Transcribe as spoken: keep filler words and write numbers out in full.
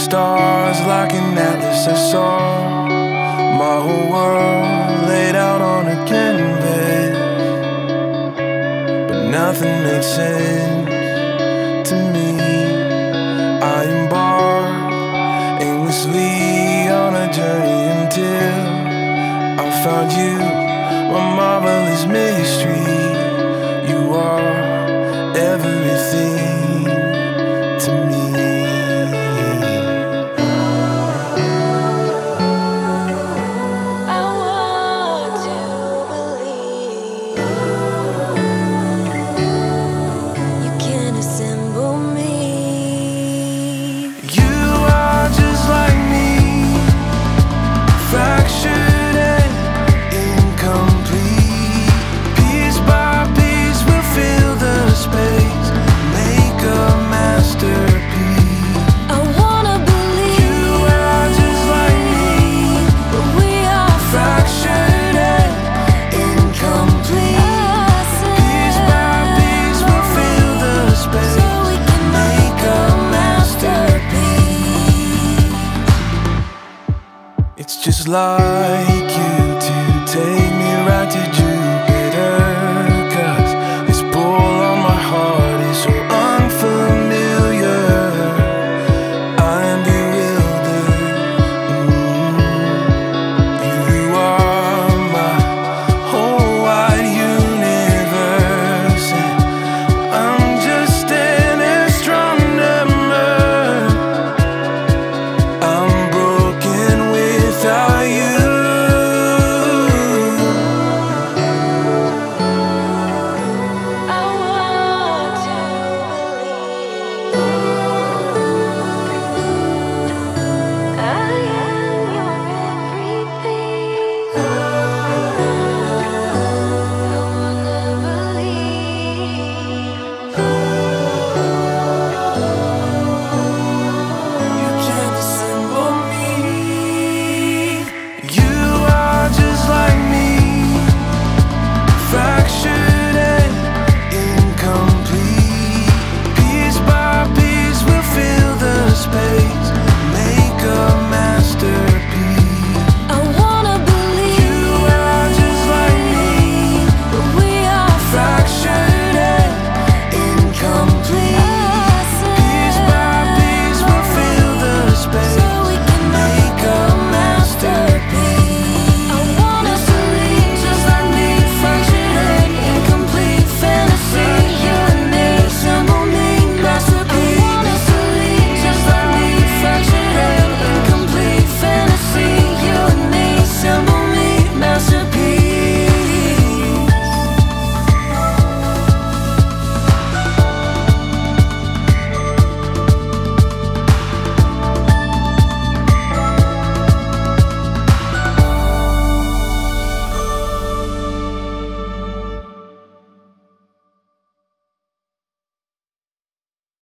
stars like an atlas. I saw my whole world laid out on a canvas, but nothing made sense to me. I embarked aimlessly on a journey until I found you, my marvelous mystery. You are everything to me. I want to believe you can assemble me. You are just like me, fractured and incomplete. Piece by piece we'll fill the space, make a masterpiece. I wanna believe You are just like me, but we are fractured and incomplete. Piece by piece we'll fill the space, So we can make a masterpiece. It's just like you to take me right to Jupiter, 'cause this pull on my heart is so unfamiliar. I am bewildered. Mm. You are my whole wide universe, and I'm just an astronomer. I'm broken without you. I want to believe I am your everything. I wanna believe You can't assemble me. You are just like me, fractured and incomplete. Piece by piece we'll fill the space,